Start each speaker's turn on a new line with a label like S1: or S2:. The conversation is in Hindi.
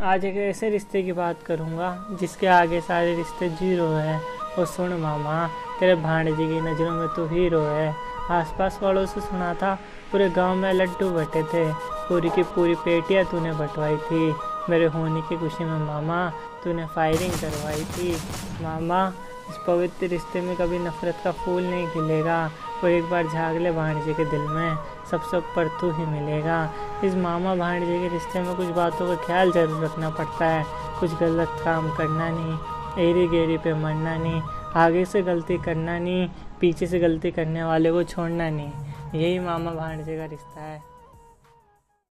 S1: आज एक ऐसे रिश्ते की बात करूँगा जिसके आगे सारे रिश्ते जीरो है। और सुन मामा, तेरे भांजे की नज़रों में तू हीरो है। आसपास वालों से सुना था पूरे गांव में लड्डू बटे थे, पूरी की पूरी पेटियां तूने बंटवाई थी। मेरे होने की खुशी में मामा तूने फायरिंग करवाई थी। मामा, इस पवित्र रिश्ते में कभी नफरत का फूल नहीं खिलेगा। और एक बार झाग ले भांजे के दिल में, सबसे ऊपर तू ही मिलेगा। इस मामा भांजे के रिश्ते में कुछ बातों का ख्याल जरूर रखना पड़ता है। कुछ गलत काम करना नहीं, एरी गेरी पे मरना नहीं, आगे से गलती करना नहीं, पीछे से गलती करने वाले को छोड़ना नहीं। यही मामा भांजे का रिश्ता है।